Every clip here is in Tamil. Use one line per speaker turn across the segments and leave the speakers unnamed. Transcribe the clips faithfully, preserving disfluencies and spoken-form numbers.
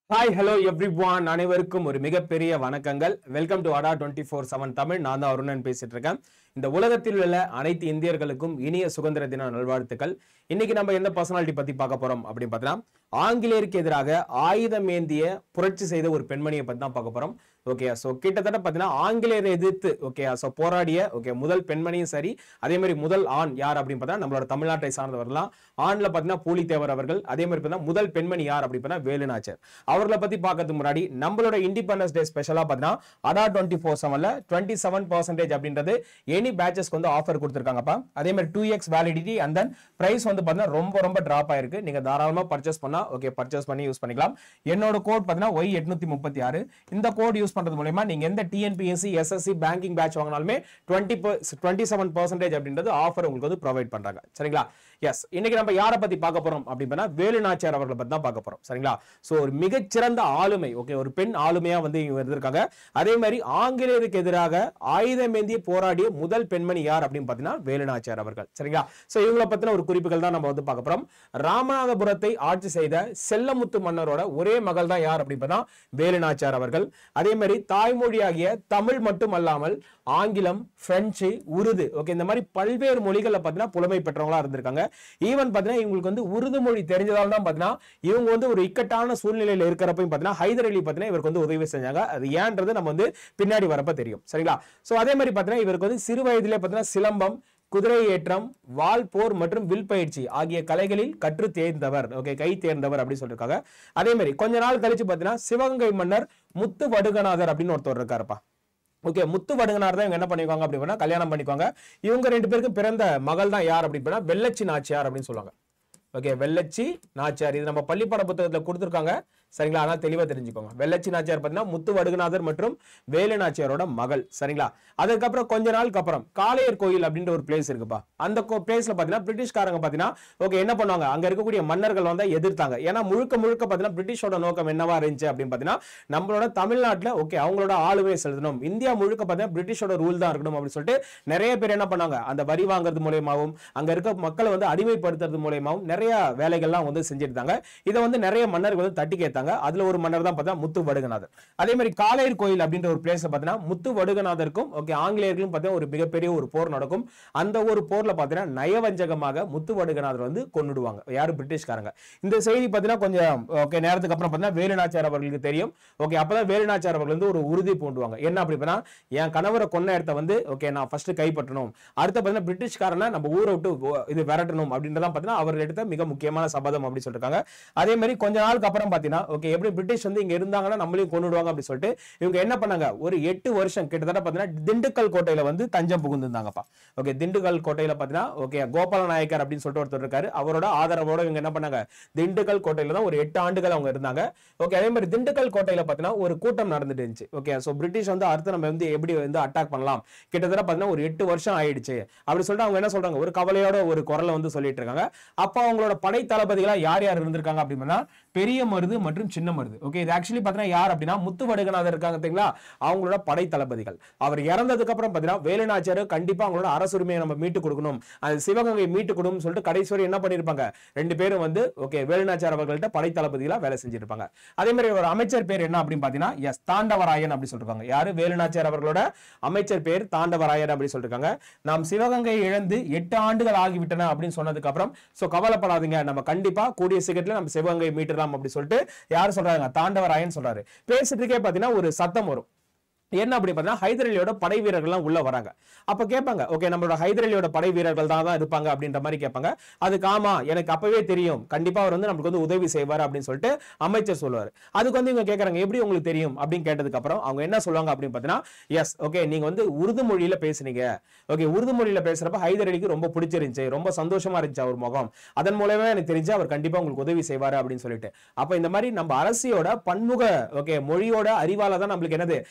ஹாய் ஹலோ எவ்ரிவான் அனைவருக்கும் ஒரு மிகப்பெரிய வணக்கங்கள். Welcome to Adda twenty four seven Tamil. நான் தான் அருணன் பேசிட்டு இருக்கேன். இந்த உலகத்தில் உள்ள அனைத்து இந்தியர்களுக்கும் இனிய சுதந்திர தின நல்வாழ்த்துக்கள். இன்னைக்கு நம்ம எந்த பர்சனாலிட்டி பத்தி பார்க்க போறோம் அப்படின்னு பார்த்தீங்கன்னா, ஆங்கிலேயருக்கு எதிராக ஆயுதம் ஏந்திய புரட்சி செய்த ஒரு பெண்மணியை பத்தி தான் பார்க்க போறோம். ஓகே, சோ கிட்டத்தட்ட பாத்தீங்கன்னா ஆங்கிலேயரை எதிர்த்து ஓகே சோ போராடிய ஓகே முதல் பெண்மணியும் சரி, அதே மாதிரி முதல் ஆண் யார் அப்படின்னு பார்த்தா நம்மளோட தமிழ்நாட்டை சார்ந்தவர்களாம். ஆண்ல பாத்தீங்கன்னா பூலித்தேவர் அவர்கள், அதே மாதிரி பார்த்தீங்கன்னா முதல் பெண்மணி யார் அப்படின்னு பார்த்தா வேலு நாச்சியார். அவர்களை பத்தி பார்க்கறதுக்கு முன்னாடி நம்மளோட இண்டிபெண்டன்ஸ் டே ஸ்பெஷலா பாத்தீங்கன்னா அடா டுவெண்ட்டி ஃபோர் செவன்ல டுவெண்ட்டி செவன் பர்சன்டேஜ் அப்படின்றது எனி பேச்சஸ்க்கு வந்து ஆஃபர் கொடுத்துருக்காங்கப்பா. அதே மாதிரி two X validity and then price வந்து பாத்தீங்கன்னா ரொம்ப ரொம்ப டிராப் ஆயிருக்கு. நீங்க தாராளமா பர்ச்சேஸ் பண்ணா ஓகே பர்ச்சேஸ் பண்ணி யூஸ் பண்ணிக்கலாம். என்னோட கோட் பாத்தீங்கன்னா ஒய் எட்நூத்தி முப்பத்தி ஆறு. இந்த கோட் யூஸ் பண்றது மூலமா நீங்க எந்த டிஎன்பிஎஸ்சி எஸ்எஸ்சி பேங்கிங் பேட்ச் வாங்கினாலுமே டுவெண்ட்டி செவன் பர்சன்டேஜ் அப்படின்றது ஆஃபர் உங்களுக்கு வந்து ப்ரொவைட் பண்றாங்க. சரிங்களா? எஸ், இன்னைக்கு நம்ம யாரை பத்தி பார்க்க போறோம் அப்படின்னா வேலு நாச்சியார் அவர்களை பத்தி தான் பார்க்க போறோம். சரிங்களா? சோ ஒரு மிகச்சிறந்த ஆளுமை, ஓகே ஒரு பெண் ஆளுமையா வந்து இவங்க இருந்திருக்காங்க. அதே மாதிரி ஆங்கிலேயருக்கு எதிராக ஆயுதம் ஏந்தி போராடிய முதல் பெண்மணி யார் அப்படின்னு பாத்தீங்கன்னா வேலு நாச்சியார் அவர்கள். சரிங்களா? சோ இவங்களை பத்தின ஒரு குறிப்புகள் தான் நம்ம வந்து பார்க்க போறோம். ராமநாதபுரத்தை ஆட்சி செய்த செல்லமுத்து மன்னரோட ஒரே மகள் தான் யார் அப்படின்னு பார்த்தா வேலு நாச்சியார் அவர்கள். அதே மாதிரி தாய்மொழியாகிய தமிழ் மட்டும் அல்லாமல் ஆங்கிலம், பிரெஞ்சு, உருது ஓகே இந்த மாதிரி பல்வேறு மொழிகளை பார்த்தீங்கன்னா புலமை பெற்றவங்களா இருந்திருக்காங்க. ஈவன் பார்த்தீங்கன்னா இவங்களுக்கு வந்து உருது மொழி தெரிஞ்சதால தான் பார்த்தீங்கன்னா இவங்க வந்து ஒரு இக்கட்டான சூழ்நிலையில் இருக்கிறப்பையும் பார்த்தீங்கன்னா ஹைதர் அலி பார்த்தீங்கன்னா இவருக்கு வந்து உதவி செஞ்சாங்க. அது ஏன்றது நம்ம வந்து பின்னாடி வரப்ப தெரியும். சரிங்களா? சோ அதே மாதிரி பார்த்தீங்கன்னா இவருக்கு வந்து சிறு வயதிலே பார்த்தீங்கன்னா சிலம்பம், குதிரை ஏற்றம், வால் போர் மற்றும் வில் பயிற்சி ஆகிய கலைகளில் கற்று தேர்ந்தவர், ஓகே கை தேர்ந்தவர் அப்படின்னு சொல்லிருக்காங்க. அதே மாதிரி கொஞ்ச நாள் கழிச்சு பார்த்தீங்கன்னா சிவகங்கை மன்னர் முத்து வடுகநாதர் அப்படின்னு ஒருத்தர் இருக்காருப்பா. ஓகே, முத்து வடுகனார் தான் இவங்க என்ன பண்ணிக்குவாங்க அப்படின்னா கல்யாணம் பண்ணிக்குவாங்க. இவங்க ரெண்டு பேருக்கும் பிறந்த மகள் தான் யார் அப்படின்னா வெள்ளச்சி நாச்சியார் அப்படின்னு சொல்லுவாங்க. ஓகே, வெள்ளச்சி நாச்சியார் இது நம்ம பள்ளிப்பாட புத்தகத்துல கொடுத்துருக்காங்க. சரிங்களா? ஆனால் தெளிவா தெரிஞ்சுக்கோங்க. வெள்ளச்சி நாச்சியார் பார்த்தீங்கன்னா முத்து வடுகநாதர் மற்றும் வேலு நாச்சியாரோட மகள். சரிங்களா? அதுக்கப்புறம் கொஞ்ச நாளுக்கு அப்புறம் காளையர் கோயில் அப்படின்ற ஒரு பிளேஸ் இருக்குப்பா. அந்த பிளேஸ்ல பாத்தீங்கன்னா பிரிட்டிஷ்காரங்க பாத்தீங்கன்னா ஓகே என்ன பண்ணுவாங்க, அங்க இருக்கக்கூடிய மன்னர்கள் வந்து எதிர்த்தாங்க. ஏன்னா முழுக்க முழுக்க பாத்தீங்கன்னா பிரிட்டிஷோட நோக்கம் என்னவா இருந்துச்சு அப்படின்னு பாத்தீங்கன்னா நம்மளோட தமிழ்நாட்டுல ஓகே அவங்களோட ஆளுமை செலுத்தணும், இந்தியா முழுக்க பாத்தீங்கன்னா பிரிட்டிஷோட ரூல் தான் இருக்கணும் அப்படின்னு சொல்லிட்டு நிறைய பேர் என்ன பண்ணாங்க, அந்த வரி வாங்குறது மூலயமாவும் அங்க இருக்க மக்களை வந்து அடிமைப்படுத்துறது மூலயமாவும் நிறைய வேலைகள்லாம் வந்து செஞ்சிருந்தாங்க. இதை வந்து நிறைய மன்னர்கள் வந்து தட்டி கேட்டாங்க. அதுல ஒரு மன்னர் தான் பார்த்தா முத்து வடுகநாதர். அதே மாதிரி காளையர் கோயில் அப்படின்ற ஒரு பிளேஸ்ல பாத்தீங்கன்னா முத்து வடுகநாதருக்கும் ஓகே ஆங்கிலேயர்களும் பார்த்தீங்கன்னா ஒரு மிகப்பெரிய ஒரு போர் நடக்கும். அந்த ஒரு போர்ல பாத்தீங்கன்னா நயவஞ்சகமாக முத்து வடுகநாதர் வந்து கொன்னுடுவாங்க யாரு பிரிட்டிஷ்காரங்க. இந்த செய்தி பாத்தீங்கன்னா கொஞ்சம் ஓகே நேரத்துக்கு அப்புறம் பாத்தீங்கன்னா வேலு நாச்சியார் அவர்களுக்கு தெரியும். ஓகே அப்பதான் வேலு நாச்சியார் அவர்கள் வந்து ஒரு உறுதி பூண்டுவாங்க. என்ன அப்படின்னா என் கணவரை கொன்ன இடத்த வந்து ஓகே நான் ஃபர்ஸ்ட் கைப்பற்றணும், அடுத்து பாத்தீங்கன்னா பிரிட்டிஷ்காரனை நம்ம ஊரை விட்டு இது விரட்டணும் அப்படின்றதான் பாத்தீங்கன்னா அவர் எடுத்த மிக முக்கியமான சபதம் அப்படின்னு சொல்லிருக்காங்க. அதே மாதிரி கொஞ்ச நாளுக்கு அப்புறம் பாத்தீங்கன்னா ஓகே எப்படி பிரிட்டிஷ் வந்து இங்க இருந்தாங்கன்னா நம்மளையும் கொன்னுடுவாங்க அப்படின்னு சொல்லிட்டு இவங்க என்ன பண்ணாங்க, ஒரு எட்டு வருஷம் கிட்டத்தட்ட பாத்தீங்கன்னா திண்டுக்கல் கோட்டையில வந்து தஞ்சம் புகுந்திருந்தாங்கப்பா. ஓகே திண்டுக்கல் கோட்டையில பாத்தீங்கன்னா ஓகே கோபால நாயக்கர் அப்படின்னு சொல்லிட்டு ஒருத்தர் இருக்காரு. அவரோட ஆதரவோட இவங்க என்ன பண்ணாங்க, திண்டுக்கல் கோட்டையில தான் ஒரு எட்டு ஆண்டுகள் அவங்க இருந்தாங்க. ஓகே அதே மாதிரி திண்டுக்கல் கோட்டையில பாத்தீங்கன்னா ஒரு கூட்டம் நடந்துட்டு இருந்துச்சு. ஓகே சோ பிரிட்டிஷ் வந்து அடுத்து நம்ம வந்து எப்படி வந்து அட்டாக் பண்ணலாம், கிட்டத்தட்ட பாத்தீங்கன்னா ஒரு எட்டு வருஷம் ஆயிடுச்சு அப்படி சொல்லிட்டு அவங்க என்ன சொல்றாங்க, ஒரு கவலையோட ஒரு குரலை வந்து சொல்லிட்டு இருக்காங்க. அப்ப அவங்களோட படை தளபதிகளா யார் யார் இருந்திருக்காங்க அப்படின்னா பெரிய மருது மற்றும் சின்ன மருது. ஓகே இது ஆக்சுவலி பாத்தீங்கன்னா யார் அப்படின்னா முத்து வடுகநாதர் இருக்காங்க தெரியுங்களா, அவங்களோட படை தளபதிகள். அவர் இறந்ததுக்கு அப்புறம் பாத்தீங்கன்னா வேலு நாச்சியார் கண்டிப்பா அவங்களோட அரசுரிமையை நம்ம மீட்டு கொடுக்கணும், அது சிவகங்கை மீட்டு கொடுக்கணும் சொல்லிட்டு கடைசி வரை என்ன பண்ணிருப்பாங்க, ரெண்டு பேரும் வந்து ஓகே வேலு நாச்சியார் அவர்கள்ட்ட படை தளபதிகளா வேலை செஞ்சிருப்பாங்க. அதே மாதிரி ஒரு அமைச்சர் பேர் என்ன அப்படின்னு பாத்தீங்கன்னா எஸ் தாண்டவராயன் அப்படி சொல்றாங்க. யாரு, வேலு நாச்சியார் அவர்களோட அமைச்சர் பேர் தாண்டவராயன் அப்படி சொல்லிருக்காங்க. நாம் சிவகங்கை இழந்து எட்டு ஆண்டுகள் ஆகிவிட்டன அப்படின்னு சொன்னதுக்கு அப்புறம் சோ கவலைப்படாதீங்க, நம்ம கண்டிப்பா கூடிய சீக்கிரத்துல நம்ம சிவகங்கை மீட்டலாம் அப்படி சொல்லிட்டு யாரு சொல்றாங்க, தாண்டவராயன் சொல்றாரு. பேசிட்டுக்கே பாத்தீங்கன்னா ஒரு சத்தம் வரும். என்ன அப்படி பார்த்தீங்கன்னா ஹைதர் அலியோட படை வீரர்கள்லாம் உள்ள வராங்க. அப்ப கேட்பாங்க ஓகே நம்மளோட ஹைதர் அலியோட படை வீரர்கள் தான் தான் இருப்பாங்க அப்படின்ற மாதிரி கேட்பாங்க. அதுக்கு ஆமா எனக்கு அப்பவே தெரியும், கண்டிப்பா அவர் வந்து நமக்கு வந்து உதவி செய்வார் அப்படின்னு சொல்லிட்டு அமைச்சர் சொல்லுவார். அதுக்கு வந்து இவங்க கேட்கறாங்க எப்படி உங்களுக்கு தெரியும் அப்படின்னு கேட்டதுக்கு அப்புறம் அவங்க என்ன சொல்லுவாங்க அப்படின்னு பார்த்தீங்கன்னா எஸ் ஓகே நீங்க வந்து உருது மொழியில பேசுனீங்க, ஓகே உருது மொழியில பேசுறப்ப ஹைதர் அலிக்கு ரொம்ப பிடிச்சிருந்துச்சு, ரொம்ப சந்தோஷமா இருந்துச்சு அவர் முகம், அதன் மூலமா எனக்கு தெரிஞ்சு அவர் கண்டிப்பா உங்களுக்கு உதவி செய்வாரு அப்படின்னு சொல்லிட்டு. அப்ப இந்த மாதிரி நம்ம அரசியோட பன்முக ஓகே மொழியோட அறிவால தான் நம்மளுக்கு என்னது நிறைய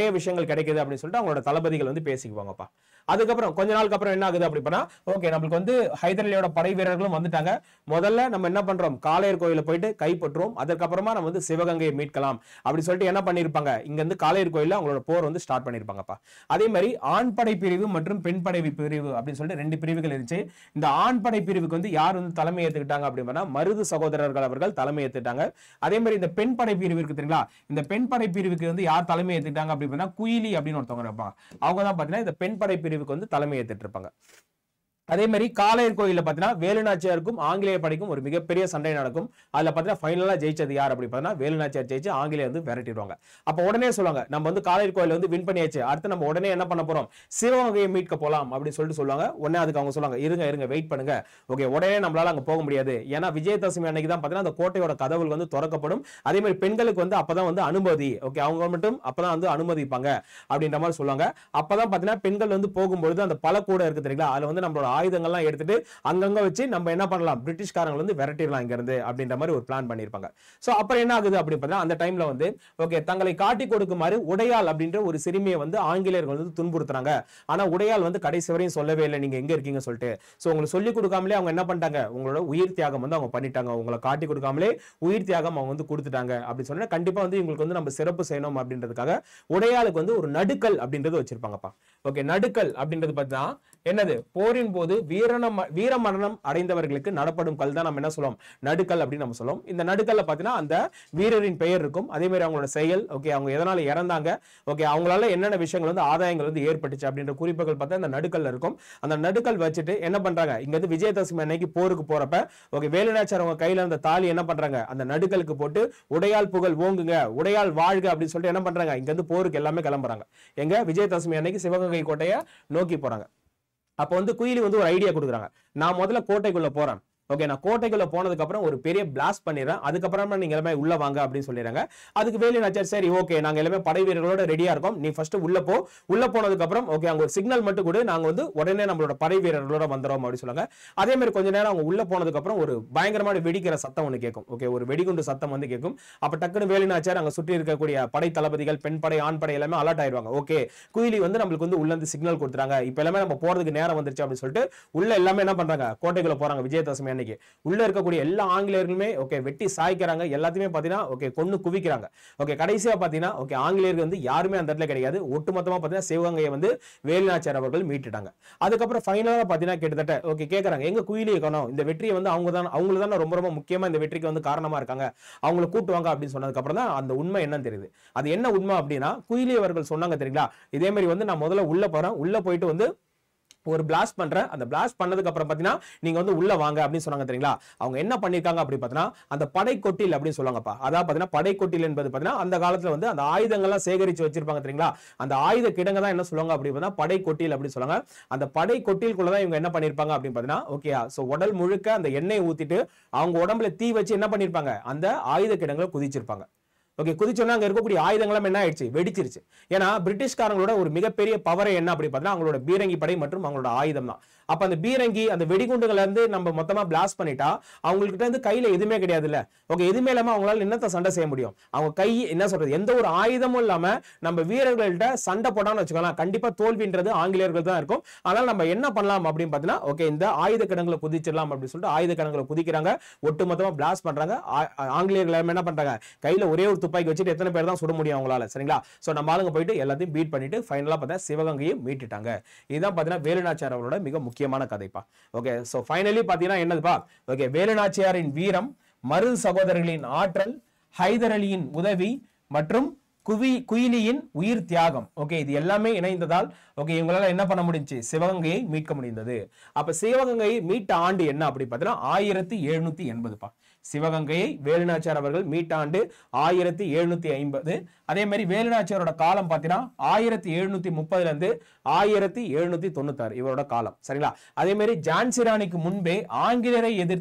விஷயங்கள் கிடைக்குது அப்படின்னு சொல்லிட்டு அவங்களோட தளபதிகள் வந்து பேசிக்குவாங்கப்பா. அதுக்கப்புறம் கொஞ்ச நாளுக்கு அப்புறம் என்ன ஆகுது அப்படி பண்ணா, ஓகே நம்மளுக்கு வந்து ஹைதர் அலியோட படை வீரர்களும் வந்துட்டாங்க, முதல்ல நம்ம என்ன பண்றோம், காளையர் கோயில போயிட்டு கைப்பற்றுவோம், அதுக்கப்புறமா நம்ம வந்து சிவகங்கையை மீட்கலாம் அப்படி சொல்லிட்டு என்ன பண்ணிருப்பாங்க, இங்க இருந்து காளையர் கோயில அவங்களோட போர் வந்து ஸ்டார்ட் பண்ணிருப்பாங்கப்பா. அதே மாதிரி ஆண் படை பிரிவு மற்றும் பெண் படை பிரிவு அப்படின்னு சொல்லிட்டு ரெண்டு பிரிவுகள் இருந்துச்சு. இந்த ஆண் படை பிரிவுக்கு வந்து யார் வந்து தலைமை ஏத்துக்கிட்டாங்க அப்படின்னா மருது சகோதரர்கள் அவர்கள் தலைமை ஏத்துட்டாங்க. அதே மாதிரி இந்த பெண் படை பிரிவு இருக்கு தெரியுங்களா, இந்த பெண் படை பிரிவுக்கு வந்து யார் தலைமை ஏத்துக்கிட்டாங்க அப்படின்னா குயிலி அப்படின்னு ஒருத்தவங்க இருப்பாங்க. அவங்க தான் பாத்தீங்கன்னா இந்த பெண் படை பிரிவுக்கு வந்து தலைமை ஏத்துட்டு இருப்பாங்க. அதே மாதிரி காளையர் கோயில்ல பாத்தீங்கன்னா வேலுநாச்சியாருக்கும் ஆங்கிலேய படைக்கும் ஒரு மிகப்பெரிய சண்டை நடக்கும். அதுல பாத்தீங்கன்னா ஃபைனலா ஜெயிச்சது யார் அப்படி பார்த்தா வேலுநாச்சியார் ஜெயிச்சு ஆங்கிலேய வந்து விரட்டிடுவாங்க. அப்ப உடனே சொல்லுவாங்க நம்ம வந்து காளையர் கோயில வந்து வின் பண்ணியாச்சு, அடுத்து நம்ம உடனே என்ன பண்ண போறோம், சிவகங்கையை மீட்க போலாம் அப்படின்னு சொல்லிட்டு சொல்லுவாங்க. உடனே அதுக்கு அவங்க சொல்லுவாங்க இருங்க இருங்க வெயிட் பண்ணுங்க, ஓகே உடனே நம்மளால அங்க போக முடியாது, ஏன்னா விஜயதசமி அன்னைக்கு தான் பாத்தீங்கன்னா அந்த கோட்டையோட கதவுகள் வந்து திறக்கப்படும். அதே மாதிரி பெண்களுக்கு வந்து அப்பதான் வந்து அனுமதி, ஓகே அவங்க மட்டும் அப்பதான் வந்து அனுமதிப்பாங்க அப்படின்ற மாதிரி சொல்லுவாங்க. அப்பதான் பாத்தீங்கன்னா பெண்கள் வந்து போகும்பொழுது அந்த பல கூட இருக்கு தெரியுங்களா, அதுல வந்து நம்மளோட ஆயுதங்கள்லாம் எடுத்துட்டு அங்கங்க வச்சு நம்ம என்ன பண்ணலாம், பிரிட்டிஷ்காரங்க வந்து விரட்டிடலாம் இங்க இருந்து அப்படின்ற மாதிரி ஒரு பிளான் பண்ணிருப்பாங்க. சோ அப்புறம் என்ன ஆகுது அப்படி பார்த்தா அந்த டைம்ல வந்து ஓகே தங்களை காட்டி கொடுக்குமாறு உடையாள் அப்படின்ற ஒரு சிறுமியை வந்து ஆங்கிலேயர்கள் வந்து துன்புறுத்துறாங்க. ஆனா உடையாள் வந்து கடைசி வரையும் சொல்லவே இல்லை நீங்க எங்க இருக்கீங்க சொல்லிட்டு. சோ உங்களுக்கு சொல்லி கொடுக்காமலே அவங்க என்ன பண்ணிட்டாங்க, உங்களோட உயிர் தியாகம் வந்து அவங்க பண்ணிட்டாங்க, உங்களை காட்டி கொடுக்காமலே உயிர் தியாகம் அவங்க வந்து கொடுத்துட்டாங்க அப்படின்னு சொன்னா கண்டிப்பா வந்து இவங்களுக்கு வந்து நம்ம சிறப்பு செய்யணும் அப்படின்றதுக்காக உடையாளுக்கு வந்து ஒரு நடுக்கல் அப்படின்றது வச்சிருப்பாங்கப்பா. ஓகே நடுக்கல் அப்படின்றது பார்த்தா என்னது, போரின் போது வீரணம் வீர மரணம் அடைந்தவர்களுக்கு நடப்படும் கல் தான் நம்ம என்ன சொல்லுவோம், நடுக்கல் அப்படின்னு நம்ம சொல்லுவோம். இந்த நடுக்கல்ல பாத்தீங்கன்னா அந்த வீரரின் பெயர் இருக்கும், அதே மாதிரி அவங்களோட செயல், ஓகே அவங்க எதனால இறந்தாங்க, ஓகே அவங்களால என்னென்ன விஷயங்கள் வந்து ஆதாயங்கள் வந்து ஏற்பட்டுச்சு அப்படின்ற குறிப்புகள் பார்த்தா இந்த நடுக்கல்ல இருக்கும். அந்த நடுக்கல் வச்சுட்டு என்ன பண்றாங்க, இங்க வந்து விஜயதசமி அன்னைக்கு போருக்கு போறப்ப ஓகே வேலுநாச்சியார் அவங்க கையில அந்த தாலி என்ன பண்றாங்க அந்த நடுக்கலுக்கு போட்டு உடையாள் புகழ் ஓங்குங்க, உடையாள் வாழ்க அப்படின்னு சொல்லிட்டு என்ன பண்றாங்க இங்க இருந்து போருக்கு எல்லாமே கிளம்புறாங்க. எங்க விஜயதசமி அன்னைக்கு சிவகங்கை கோட்டையை நோக்கி போறாங்க. அப்ப வந்து குயிலி வந்து ஒரு ஐடியா கொடுக்குறாங்க, நான் முதல்ல கோட்டைக்குள்ள போறேன், ஓகே நான் கோட்டைக்குள்ள போனதுக்கு அப்புறம் ஒரு பெரிய பிளாஸ்ட் பண்ணிடுறேன், அதுக்கப்புறமா நீங்க எல்லாமே உள்ள வாங்க அப்படின்னு சொல்லிடுறாங்க. அதுக்கு வேலுநாச்சியார் சரி ஓகே நாங்க எல்லாமே படை வீரர்களோட ரெடியா இருக்கோம், நீ ஃபர்ஸ்ட் உள்ள போ, உள்ள போனதுக்கு அப்புறம் ஓகே அங்க ஒரு சிக்னல் மட்டும் கூட நாங்க வந்து உடனே நம்மளோட படை வீரர்களோட வந்துறோம் அப்படின்னு சொல்லுவாங்க. அதே மாதிரி கொஞ்ச நேரம் அவங்க உள்ள போனதுக்கு அப்புறம் ஒரு பயங்கரமான வெடிக்கிற சத்தம் ஒன்று கேட்கும், ஓகே ஒரு வெடிகுண்டு சத்தம் வந்து கேட்கும். அப்ப டக்குன்னு வேலுநாச்சியார் அங்க சுற்றி இருக்கக்கூடிய படை தளபதிகள் பெண் படை ஆண் படை எல்லாமே அலர்ட் ஆயிடுவாங்க. ஓகே குயிலி வந்து நம்மளுக்கு வந்து உள்ள இருந்து சிக்னல் கொடுத்துறாங்க, இப்ப எல்லாமே நம்ம போறதுக்கு நேரம் வந்துருச்சு அப்படின்னு சொல்லிட்டு உள்ள எல்லாமே என்ன பண்றாங்க கோட்டைக்குள்ள போறாங்க. விஜயதசமி அன்னைக்கு உள்ள இருக்க கூடிய எல்லா ஆங்கிலேயர்களுமே ஓகே வெட்டி சாய்க்கிறாங்க, எல்லாத்தையுமே பாத்தீங்கன்னா ஓகே கொன்னு குவிக்கிறாங்க. ஓகே கடைசியா பாத்தீங்கன்னா ஓகே ஆங்கிலேயர்கள் வந்து யாருமே அந்த இடத்துல கிடையாது, ஒட்டுமொத்தமா பாத்தீங்கன்னா சிவகங்கையை வந்து வேலுநாச்சியார் அவர்கள் மீட்டுட்டாங்க. அதுக்கப்புறம் ஃபைனலா பாத்தீங்கன்னா கிட்டத்தட்ட ஓகே கேக்குறாங்க எங்க குயிலியை காணோம், இந்த வெற்றியை வந்து அவங்க தான் அவங்களுக்கு தான் ரொம்ப ரொம்ப முக்கியமா இந்த வெற்றிக்கு வந்து காரணமா இருக்காங்க, அவங்களை கூட்டுவாங்க அப்படின்னு சொன்னதுக்கு அப்புறம் தான் அந்த உண்மை என்னன்னு தெரியுது. அது என்ன உண்மை அப்படின்னா குயிலி அவர்கள் சொன்னாங்க தெரியுங்களா, இதே மாதிரி வந்து நான் முதல்ல உள்ள போறேன், உள்ள போயிட்டு வந்து ஒரு பிளாஸ்ட் பண்றேன், அந்த பிளாஸ்ட் பண்ணதுக்கு அப்புறம் பாத்தீங்கன்னா நீங்க வந்து உள்ள வாங்க அப்படின்னு சொன்னாங்க தெரியுங்களா. அவங்க என்ன பண்ணிருக்காங்க அப்படி பாத்தீங்கன்னா அந்த படை கொட்டில் அப்படின்னு சொல்லுவாங்கப்பா. அதாவது பாத்தீங்கன்னா படை கொட்டில் என்பது பாத்தீங்கன்னா அந்த காலத்துல வந்து அந்த ஆயுதங்கள்லாம் சேகரிச்சு வச்சிருப்பாங்க தெரியுங்களா, அந்த ஆயுத கிடங்க தான் என்ன சொல்லுவாங்க அப்படி பார்த்தா படை கொட்டில் அப்படின்னு சொல்லுவாங்க. அந்த படை கொட்டிலுக்குள்ளதான் இவங்க என்ன பண்ணிருப்பாங்க அப்படின்னு பாத்தீங்கன்னா ஓகே சோ உடல் முழுக்க அந்த எண்ணெயை ஊத்திட்டு அவங்க உடம்புல தீ வச்சு என்ன பண்ணிருப்பாங்க அந்த ஆயுத கிடங்களை குதிச்சிருப்பாங்க. ஓகே குதிச்சோன்னா அங்க இருக்கக்கூடிய ஆயுதங்களும் என்ன ஆயிடுச்சு வெடிச்சிருச்சு. ஏன்னா பிரிட்டிஷ்காரங்களோட ஒரு மிகப்பெரிய பவரை என்ன அப்படி பார்த்தா அவங்களோட பீரங்கி படை மற்றும் அவங்களோட ஆயுதம் தான். அப்ப அந்த பீரங்கி அந்த வெடிகுண்டுகளை இருந்து நம்ம மொத்தமா பிளாஸ்ட் பண்ணிட்டா அவங்ககிட்ட இருந்து கையில எதுவுமே கிடையாது இல்ல, ஓகே எதுவுமே இல்லாம அவங்களால என்னத்த சண்டை செய்ய முடியும், அவங்க கை என்ன சொல்றது எந்த ஒரு ஆயுதமும் இல்லாம நம்ம வீரர்கள்ட்ட சண்டை போட்டான்னு வச்சுக்கலாம் கண்டிப்பா தோல்வின்றது ஆங்கிலேயர்கள் தான் இருக்கும். அதனால நம்ம என்ன பண்ணலாம் அப்படின்னு பாத்தீங்கன்னா ஓகே இந்த ஆயுத கிடங்குல குதிச்சிடலாம் அப்படின்னு சொல்லிட்டு ஆயுத கிடங்குல குதிக்கிறாங்க, ஒட்டுமொத்தமா பிளாஸ்ட் பண்றாங்க. ஆங்கிலேயர்கள் என்ன பண்றாங்க கையில ஒரே ஒரு துப்பாக்கி வச்சுட்டு எத்தனை பேர் தான் சுட முடியும் அவங்களால, சரிங்களா. சோ நம்ம ஆளுங்க போயிட்டு எல்லாத்தையும் பீட் பண்ணிட்டு ஃபைனலா பார்த்தா சிவகங்கையை மீட்டுட்டாங்க. இதுதான் பாத்தீங்கன்னா வேலுநாச்சியார் அவரோட மிக முக்கியமான கதைப்பா. ஓகே சோ ஃபைனலி பாத்தீங்கன்னா என்னதுப்பா, ஓகே வேலுநாச்சியாரின் வீரம், மருது சகோதரர்களின் ஆற்றல், ஹைதர் அலியின் உதவி மற்றும் குவி குயிலியின் உயிர் தியாகம், ஓகே இது எல்லாமே இணைந்ததால் ஓகே இவங்களால என்ன பண்ண முடிஞ்சு சிவகங்கையை மீட்க முடிந்தது. அப்ப சிவகங்கையை மீட்ட ஆண்டு என்ன அப்படி பார்த்தீங்கன்னா ஆயிரத்தி எழுநூத்தி எண்பதுப்பா. சிவகங்கையை வேலுநாச்சியார் அவர்கள் மீட்ட ஆண்டு ஆயிரத்தி எழுநூத்தி ஐம்பது. அதே மாதிரி வேலுநாச்சியாரோட காலம் பார்த்தீங்கன்னா ஆயிரத்தி எழுநூத்தி முப்பதுல இருந்து ஆயிரத்தி எழுநூத்தி தொண்ணூத்தி ஆறு இவரோட காலம், சரிங்களா. அதே மாதிரி ஜான்சி ராணிக்கு முன்பே ஆங்கிலேயரை எதிர்த்து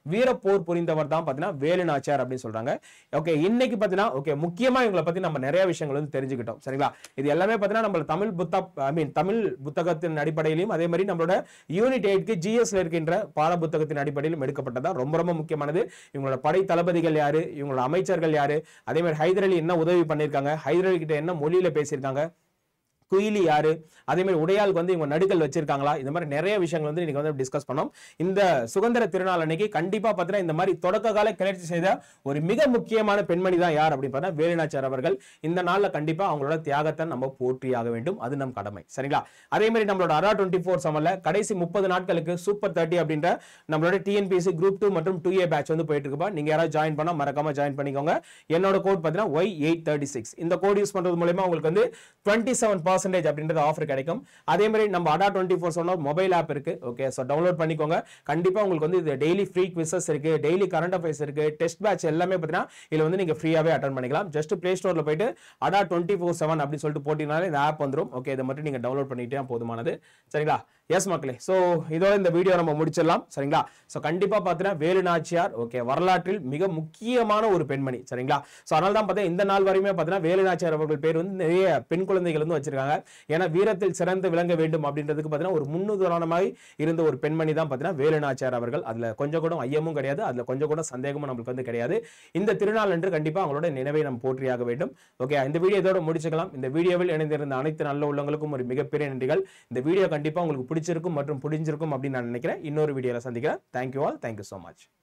வீரப்போர் புரிந்தவர் தான் பாத்தீங்கன்னா வேலு நாச்சியார் அப்படின்னு சொல்றாங்க. ஓகே, இன்னைக்கு பாத்தீங்கன்னா ஓகே முக்கியமா இவங்களை பத்தி நம்ம நிறைய விஷயங்கள் வந்து தெரிஞ்சுக்கிட்டோம். சரிங்களா? இது எல்லாமே பாத்தீங்கன்னா நம்ம தமிழ் புத்த ஐ மீன் தமிழ் புத்தகத்தின் அடிப்படையிலும் அதே மாதிரி நம்மளோட யூனிட் எயிட்க்கு ஜிஎஸ்ல இருக்கின்ற பாட புத்தகத்தின் அடிப்படையிலும் எடுக்கப்பட்டதா. ரொம்ப ரொம்ப முக்கியமானது. இவங்களோட படை தளபதிகள் யாரு, இவங்களோட அமைச்சர்கள் யாரு, அதே மாதிரி ஹைதர் அலி என்ன உதவி பண்ணிருக்காங்க, ஹைதர் அலி கிட்ட என்ன மொழியில பேசியிருக்காங்க, குயிலி யாரு, அதே மாதிரி உடையாளுக்கு வந்து இவங்க நடுக்கல் வச்சிருக்காங்களா, இந்த மாதிரி நிறைய விஷயங்கள் வந்து இன்னைக்கு வந்து டிஸ்கஸ் பண்ணோம். இந்த சுதந்திர திருநாள் அன்னைக்கு கண்டிப்பா பார்த்தீங்கன்னா இந்த மாதிரி தொடக்க கால கிளர்ச்சி செய்த ஒரு மிக முக்கியமான பெண்மணி தான் யார் அப்படின்னு பார்த்தா வேலு நாச்சியார் அவர்கள். இந்த நாள்ல கண்டிப்பா அவங்களோட தியாகத்தை நம்ம போற்றியாக வேண்டும், அது நம் கடமை. சரிங்களா? அதே மாதிரி நம்மளோட அரா டுவெண்ட்டி ஃபோர் செவன்ல கடைசி முப்பது நாட்களுக்கு சூப்பர் தேர்ட்டி அப்படின்ற நம்மளோட டிஎன்பிஎஸ்சி குரூப் டூ மற்றும் டூ ஏ பேட்ச் வந்து போயிட்டு இருக்குப்பா. நீங்க யாராவது ஜாயின் பண்ணா மறக்காம ஜாயின் பண்ணிக்கோங்க. என்னோட கோட் பார்த்தீங்கன்னா ஒய் எயிட் தேர்ட்டி சிக்ஸ். இந்த கோட் யூஸ் பண்றது மூலமா உங்களுக்கு வந்து டுவெண்ட்டி செவன் பர்சன்டேஜ் அப்படின்றது ஆஃபர் கிடைக்கும். அதே மாதிரி நம்ம Adda twenty four seven mobile app இருக்கு. ஓகே, சோ டவுன்லோட் பண்ணிக்கோங்க. கண்டிப்பா உங்களுக்கு வந்து இது டெய்லி ஃப்ரீ குவிசஸ் இருக்கு, டெய்லி கரண்ட் அஃபேர்ஸ் இருக்கு, டெஸ்ட் பேட்ச் எல்லாமே பார்த்தீங்கன்னா இதுல வந்து நீங்க ஃப்ரீயாவே அட்டெண்ட் பண்ணிக்கலாம். ஜஸ்ட் பிளே ஸ்டோர்ல போயிட்டு அடா டுவெண்ட்டி ஃபோர் செவன் அப்படின்னு சொல்லிட்டு போட்டீங்கனாலே இந்த ஆப் வந்துடும். ஓகே, இதை மட்டும் நீங்க டவுன்லோட் பண்ணிட்டே போதுமானது. சரிங்களா? எஸ் மக்களே, சோ இதோட இந்த வீடியோ நம்ம முடிச்சிடலாம். சரிங்களா? சோ கண்டிப்பா பார்த்தீங்கன்னா வேலு நாச்சியார் ஓகே வரலாற்றில் மிக முக்கியமான ஒரு பெண்மணி. சரிங்களா? சோ அதனால தான் பார்த்தா இந்த நாள் வரையுமே பார்த்தீங்கன்னா வேலு நாச்சியார் அவர்கள் பேர் வந்து நிறைய பெண் குழந்தைகள் வந்து வச்சிருக்காங்க. ஏன்னா வீரத்தில் சிறந்து விளங்க வேண்டும் அப்படின்றதுக்கு பார்த்தீங்கன்னா ஒரு முன்னுதாரணமாய் இருந்த ஒரு பெண்மணி தான் பார்த்தீங்கன்னா வேலு நாச்சியார் அவர்கள். அதுல கொஞ்சம் கூட ஐயமும் கிடையாது, அதுல கொஞ்சம் கூட சந்தேகமும் நம்மளுக்கு வந்து கிடையாது. இந்த திருநாள் என்று கண்டிப்பா அவங்களோட நினைவை நம்ம போற்றியாக வேண்டும். ஓகே, இந்த வீடியோ இதோட முடிச்சுக்கலாம். இந்த வீடியோவில் இணைந்திருந்த அனைத்து நல்ல உள்ளங்களுக்கும் ஒரு மிகப்பெரிய நன்றிகள். இந்த வீடியோ கண்டிப்பா உங்களுக்கு பிடிச்சிருக்கும் மற்றும் புரிஞ்சிருக்கும் அப்படின்னு நான் நினைக்கிறேன். இன்னொரு வீடியோல சந்திக்கிறேன். Thank you all, thank you so much.